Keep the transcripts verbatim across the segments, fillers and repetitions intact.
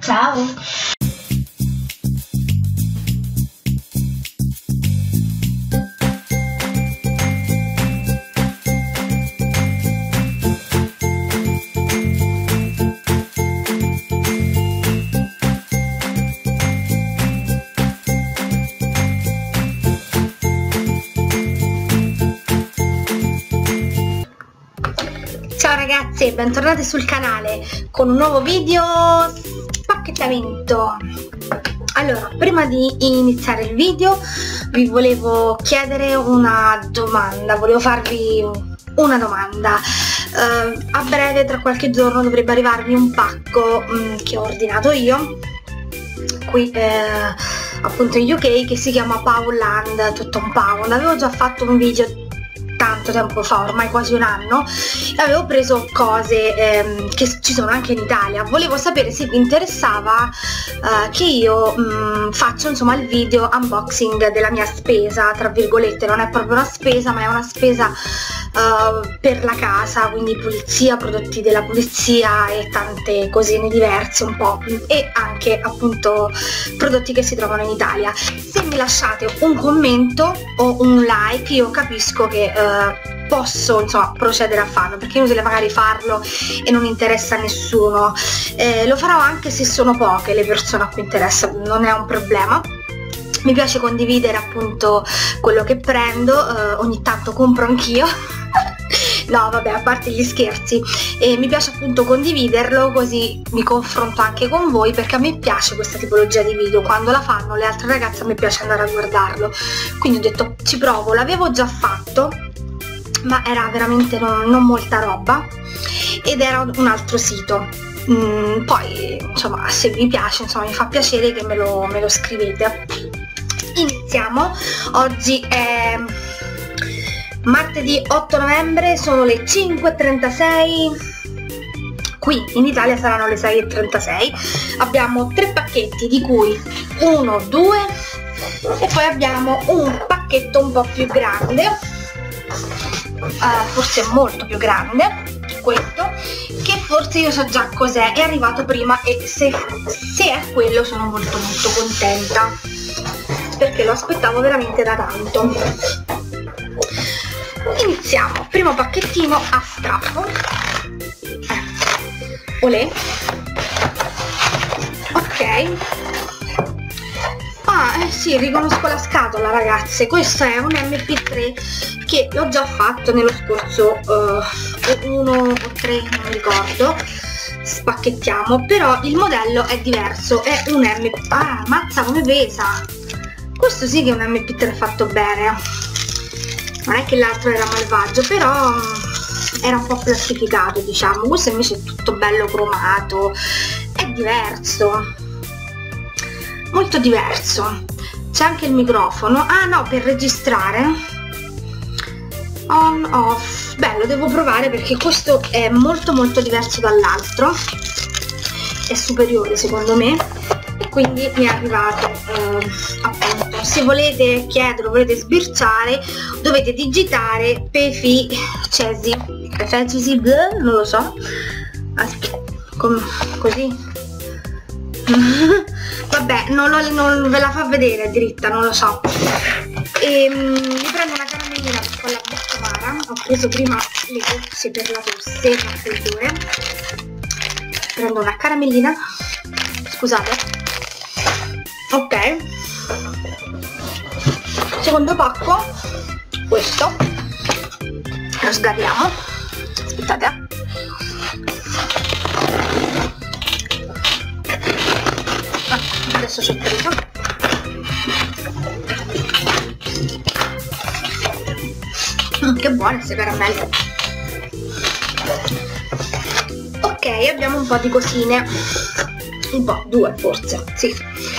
Ciao! Ciao ragazzi, bentornati sul canale con un nuovo video spacchettamento. Allora, prima di iniziare il video vi volevo chiedere una domanda, volevo farvi una domanda. Uh, a breve, tra qualche giorno, dovrebbe arrivarmi un pacco um, che ho ordinato io qui eh, appunto in U K, che si chiama Poundland, tutto un pound. Avevo già fatto un video tanto tempo fa, ormai quasi un anno, e avevo preso cose ehm, che ci sono anche in Italia. Volevo sapere se vi interessava eh, che io mh, faccio insomma il video unboxing della mia spesa, tra virgolette. Non è proprio una spesa, ma è una spesa uh, per la casa, quindi pulizia, prodotti della pulizia e tante cosine diverse un po', e anche appunto prodotti che si trovano in Italia. Se mi lasciate un commento o un like, io capisco che uh, posso insomma procedere a farlo, perché è inutile magari farlo e non interessa a nessuno. Eh, lo farò anche se sono poche le persone a cui interessa, non è un problema. Mi piace condividere appunto quello che prendo, eh, ogni tanto compro anch'io. No, vabbè, a parte gli scherzi, e mi piace appunto condividerlo, così mi confronto anche con voi, perché a me piace questa tipologia di video. Quando la fanno le altre ragazze a me piace andare a guardarlo, quindi ho detto ci provo. L'avevo già fatto, ma era veramente non, non molta roba, ed era un altro sito. Mm, poi insomma, se vi piace, insomma mi fa piacere che me lo, me lo scrivete. Iniziamo. Oggi è martedì otto novembre, sono le cinque e trentasei, qui in Italia saranno le sei e trentasei. Abbiamo tre pacchetti, di cui uno, due, e poi abbiamo un pacchetto un po' più grande, uh, forse molto più grande, questo, che forse io so già cos'è, è arrivato prima, e se, se è quello sono molto molto contenta, perché lo aspettavo veramente da tanto. Iniziamo. Primo pacchettino a strappo, eh. Olè. Ok. Ah, eh sì, riconosco la scatola, ragazze. Questo è un M P tre che l'ho già fatto nello scorso uh, uno o tre, non mi ricordo. Spacchettiamo, però il modello è diverso, è un M P tre. Ah, mazza come pesa! Questo sì che è un M P tre fatto bene. Non è che l'altro era malvagio, però era un po' plastificato, diciamo. Questo invece è tutto bello cromato, è diverso, molto diverso. C'è anche il microfono. Ah no, per registrare. On, off. Beh, lo devo provare, perché questo è molto molto diverso dall'altro, è superiore secondo me, e quindi mi è arrivato eh, appunto. Se volete chiederlo, volete sbirciare, dovete digitare Pefi Cesi Cesi, non lo so, aspetta, com così vabbè, non, lo, non ve la fa vedere dritta, non lo so. E mi prendo una caramellina con la bocca amara. Ho preso prima le gocce per la tosse, il raffreddore. Prendo una caramellina, scusate. Ok, secondo pacco, questo lo sgariamo. Aspettate, eh. Ah, adesso ci ho preso. Mm, che buone queste caramelle. Ok, abbiamo un po' di cosine, un po', due forse, sì.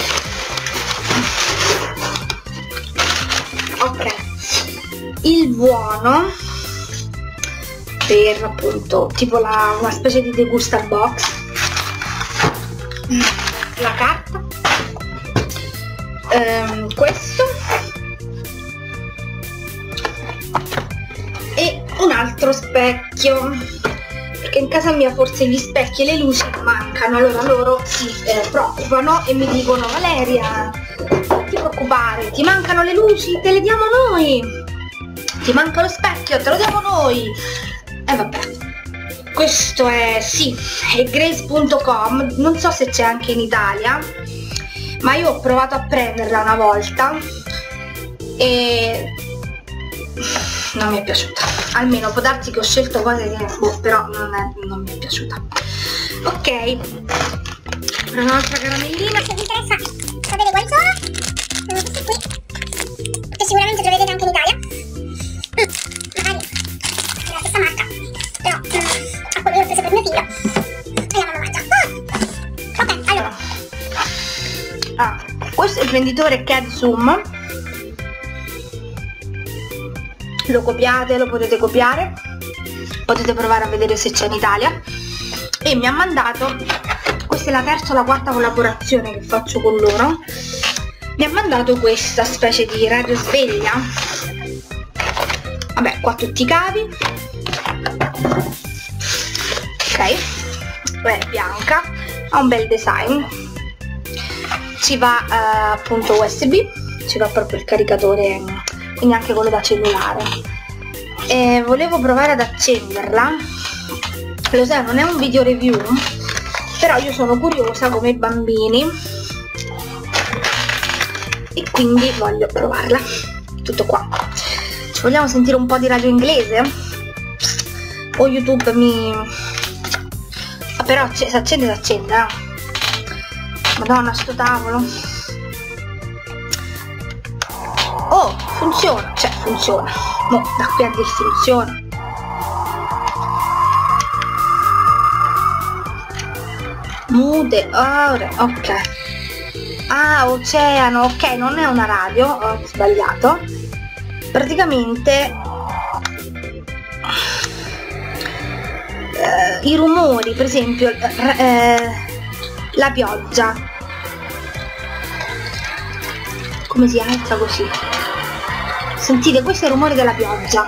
Ok, il buono per appunto tipo la, una specie di degusta box, la carta, ehm, questo e un altro specchio perché in casa mia forse gli specchi e le luci mancano, allora loro si eh, preoccupano e mi dicono: Valeria, non ti preoccupare, ti mancano le luci, te le diamo noi, ti manca lo specchio, te lo diamo noi. E vabbè, questo è, sì, è grace punto com, non so se c'è anche in Italia, ma io ho provato a prenderla una volta e non mi è piaciuta. Almeno può darsi che ho scelto cose che boh, però non, è, non mi è piaciuta. Ok, per un'altra caramellina. Se vi interessa sapere quali sono, sono questi qui, che sicuramente li vedete anche in Italia. Mm, magari è la stessa marca, però mm, a quello io ho preso per mio figlio e la mamma mangia. Ah! Ok, allora. Ah, questo è il venditore Kedzum. Lo copiate, lo potete copiare, potete provare a vedere se c'è in Italia. E mi ha mandato, questa è la terza o la quarta collaborazione che faccio con loro, mi ha mandato questa specie di radio sveglia. Vabbè, qua tutti i cavi. Ok, è bianca, ha un bel design, ci va eh, appunto U S B, ci va proprio il caricatore, quindi anche quello da cellulare. E volevo provare ad accenderla, lo sai, non è un video review, però io sono curiosa come i bambini e quindi voglio provarla. Tutto qua. Ci vogliamo sentire un po' di radio inglese? O YouTube mi... Ah, però si accende, si accende, eh. Madonna, sto tavolo. Oh, funziona, cioè funziona. No, da qui a dire funziona. Mude, ore, ok. Ah, oceano, ok, non è una radio, ho sbagliato. Praticamente eh, i rumori, per esempio eh, la pioggia, come si alza così, sentite, questo è il rumore della pioggia.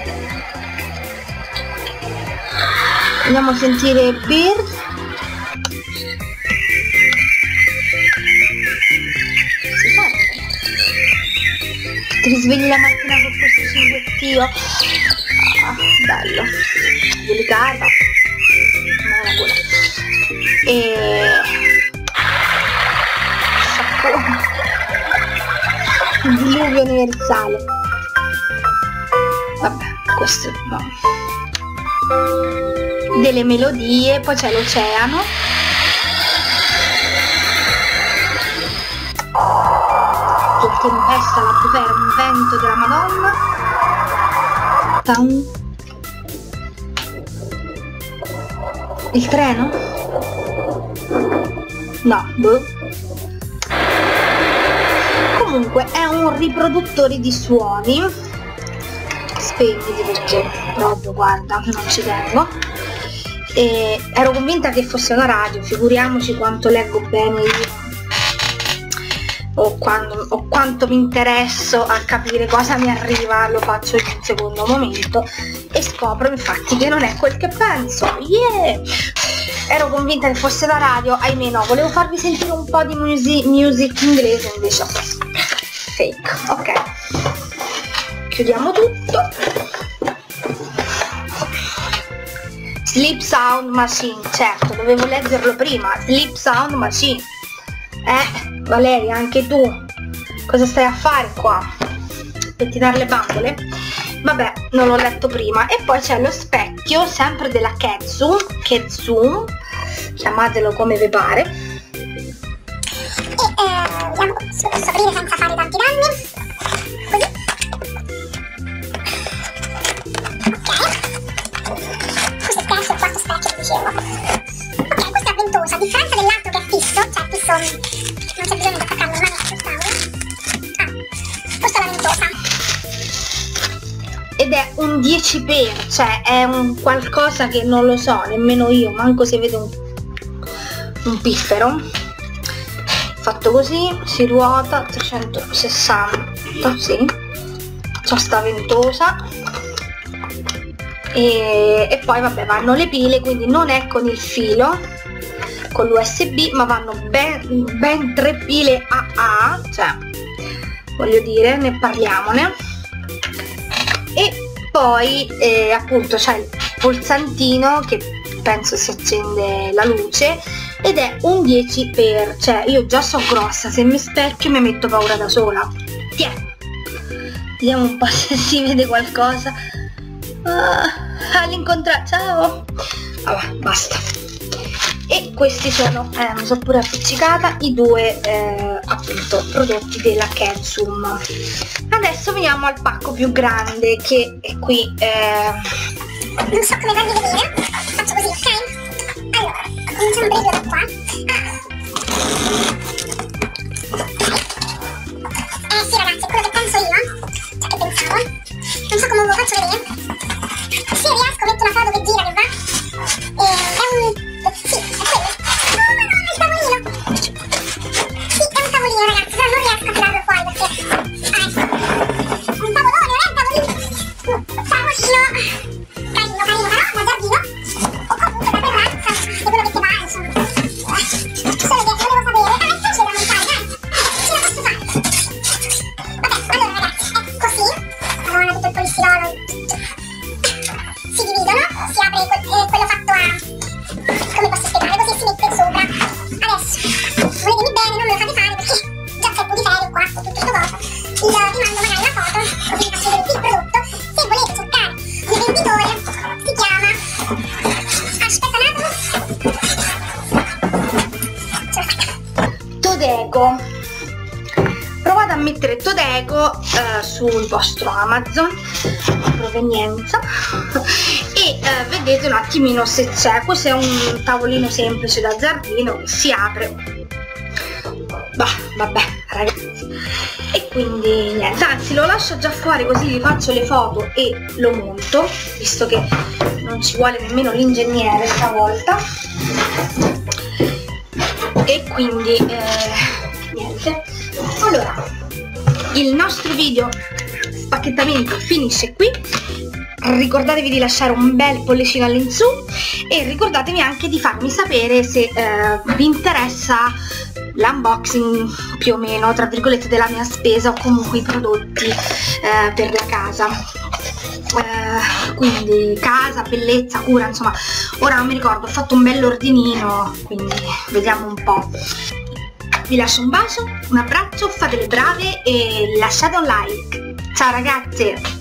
Andiamo a sentire Bird. Ti risvegli la mattina con questo cinguettio. Ah, bello, delicata, ma è buona. E sapone, il diluvio universale. Vabbè, questo no. Delle melodie, poi c'è l'oceano. Che tempesta la bufera, un vento della Madonna. Tan. Il treno? No, boh. Comunque è un riproduttore di suoni. Spegniti perché proprio, guarda, non ci tengo. E ero convinta che fosse una radio, figuriamoci quanto leggo bene io. O, quando, o quanto mi interesso a capire cosa mi arriva, lo faccio in un secondo momento e scopro infatti che non è quel che penso. Yeah! Ero convinta che fosse la radio, ahimè no, volevo farvi sentire un po' di music, music inglese, invece fake. Ok, chiudiamo tutto. Sleep Sound Machine, certo, dovevo leggerlo prima. Sleep Sound Machine. Eh, Valeria, anche tu cosa stai a fare qua? Pettinare le bambole? Vabbè, non l'ho letto prima. E poi c'è lo specchio, sempre della Kedzum, Kedzum, chiamatelo come vi pare. E eh, vediamo se lo posso aprire senza fare tanti danni. Così. Ok. Questo specchio, il quarto specchio, dicevo. Ok, questo è ventosa, a differenza dell'altro che è fisso, cioè fisso, non c'è bisogno di attaccarlo in mano sul tavolo. Ah, questa è la ventosa. Ed è un dieci per, cioè è un qualcosa che non lo so, nemmeno io, manco se vedo un, un piffero. Fatto così, si ruota trecentosessanta, sì, c'ho sta ventosa. e, e poi vabbè vanno le pile, quindi non è con il filo, con l'U S B, ma vanno ben, ben tre pile A A, cioè voglio dire, ne parliamone. E poi eh, appunto c'è il pulsantino che penso si accende la luce ed è un dieci per, cioè io già so grossa, se mi specchio mi metto paura da sola. Tiè, vediamo un po' se si vede qualcosa. Ah, all'incontrario, ciao. Vabbè, basta. E questi sono, eh, mi sono pure appiccicata, i due eh, appunto prodotti della Kensum. Adesso veniamo al pacco più grande, che è qui. Eh... Non so come farvi vedere, faccio così, ok? Allora, cominciamo proprio da qua. Ah. Eh sì ragazzi, è quello che penso io, cioè che pensavo. Non so come ve lo faccio vedere. Se riesco metto una foto che gira, che va. E è un... sì, è quello. Oh ma no, è il tavolino. Sì, è un tavolino ragazzi, però non riesco a tirarlo fuori perché... Ah, ecco. Un tavolone, non è un tavolino. Tavolino. Carino, carino, però da giardino. O comunque da terrazza, di quello che ti va, insomma. Solo che volevo sapere... Ah, è facile da montare, dai. Ce la posso fare. Vabbè, allora ragazzi, è così. Madonna, tutto il polistirolo. Si dividono, si apre que eh, quello fatto a... come posso spiegare? Così si mette sopra. Adesso, voletemi bene, non me lo fate fare perché già c'è di ferie qua, tutto questo coso. Vi mando magari una foto, così vi faccio vedere il prodotto. Se volete cercare il venditore, si chiama... Aspetta un attimo. Ce l'ho fatta. Todeco. Provate a mettere Todeco eh, sul vostro Amazon, provenienza, e eh, vedete un attimino se c'è. Questo è un tavolino semplice da giardino che si apre. Bah, vabbè ragazzi, e quindi niente, anzi lo lascio già fuori così vi faccio le foto e lo monto, visto che non ci vuole nemmeno l'ingegnere stavolta. E quindi eh, niente. Allora, il nostro video spacchettamento finisce qui. Ricordatevi di lasciare un bel pollicino all'insù e ricordatevi anche di farmi sapere se eh, vi interessa l'unboxing più o meno, tra virgolette, della mia spesa o comunque i prodotti eh, per la casa. Eh, quindi casa, bellezza, cura, insomma, ora non mi ricordo, ho fatto un bell'ordinino, quindi vediamo un po'. Vi lascio un bacio, un abbraccio, fate le brave e lasciate un like. Ciao ragazze!